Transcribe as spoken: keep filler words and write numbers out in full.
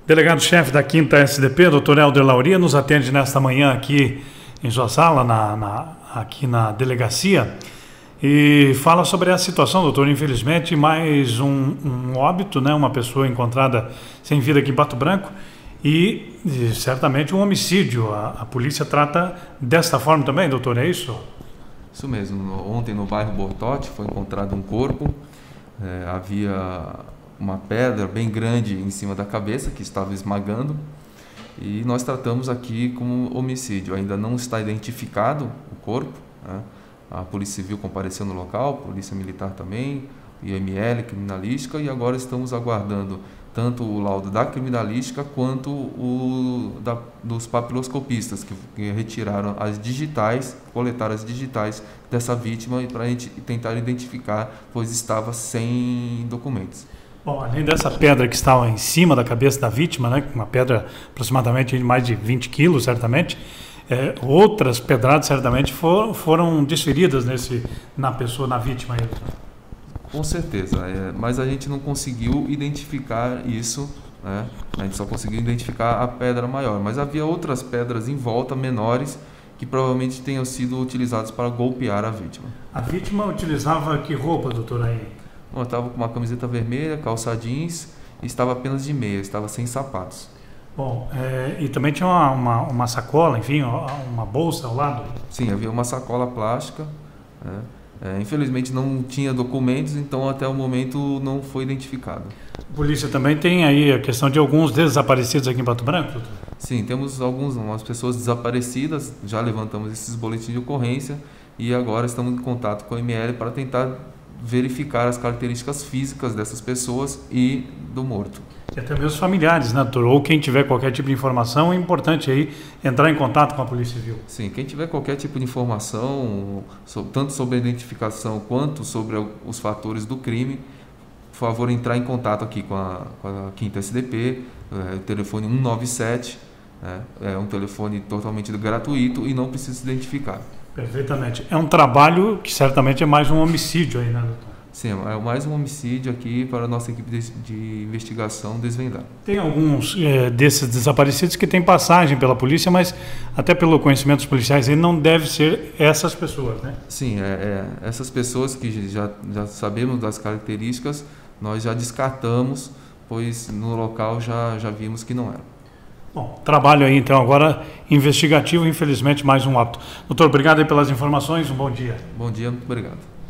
Delegado-chefe da quinta S D P, doutor Helder Lauria, nos atende nesta manhã aqui em sua sala, na, na, aqui na delegacia, e fala sobre a situação, doutor. Infelizmente, mais um, um óbito, né? Uma pessoa encontrada sem vida aqui em Pato Branco e, e certamente um homicídio. A, a polícia trata desta forma também, doutor, é isso? Isso mesmo. Ontem no bairro Bortote foi encontrado um corpo, é, havia uma pedra bem grande em cima da cabeça que estava esmagando, e nós tratamos aqui como homicídio. Ainda não está identificado o corpo, né? A Polícia Civil compareceu no local, Polícia Militar também, I M L, Criminalística, e agora estamos aguardando tanto o laudo da Criminalística quanto o da, dos papiloscopistas, que, que retiraram as digitais, coletaram as digitais dessa vítima para a gente tentar identificar, pois estava sem documentos. Bom, além dessa pedra que estava em cima da cabeça da vítima, né, uma pedra aproximadamente de mais de vinte quilos, certamente, é, outras pedradas certamente for, foram desferidas nesse, na pessoa, na vítima. Com certeza, é, mas a gente não conseguiu identificar isso, né? A gente só conseguiu identificar a pedra maior, mas havia outras pedras em volta, menores, que provavelmente tenham sido utilizadas para golpear a vítima. A vítima utilizava que roupa, doutor, aí? Eu estava com uma camiseta vermelha, calça jeans, e estava apenas de meia, estava sem sapatos. Bom, é, e também tinha uma, uma, uma sacola, enfim, uma bolsa ao lado? Sim, havia uma sacola plástica, né? É, infelizmente não tinha documentos, então até o momento não foi identificado. A polícia também tem aí a questão de alguns desaparecidos aqui em Pato Branco, doutor? Sim, temos algumas pessoas desaparecidas, já levantamos esses boletins de ocorrência e agora estamos em contato com a M L para tentar verificar as características físicas dessas pessoas e do morto. E até mesmo os familiares, né, doutor? Ou quem tiver qualquer tipo de informação, é importante aí entrar em contato com a Polícia Civil. Sim, quem tiver qualquer tipo de informação, tanto sobre a identificação quanto sobre os fatores do crime, por favor, entrar em contato aqui com a, com a quinta S D P, é, o telefone um nove sete, né, é um telefone totalmente gratuito e não precisa se identificar. Perfeitamente. É um trabalho que certamente é mais um homicídio aí, né, doutor? Sim, é mais um homicídio aqui para a nossa equipe de, de investigação desvendar. Tem alguns é, desses desaparecidos que têm passagem pela polícia, mas até pelo conhecimento dos policiais, ele não deve ser essas pessoas, né? Sim, é, é, essas pessoas que já, já sabemos das características, nós já descartamos, pois no local já, já vimos que não era. Bom, trabalho aí então agora investigativo, infelizmente mais um óbito. Doutor, obrigado aí pelas informações, um bom dia. Bom dia, muito obrigado.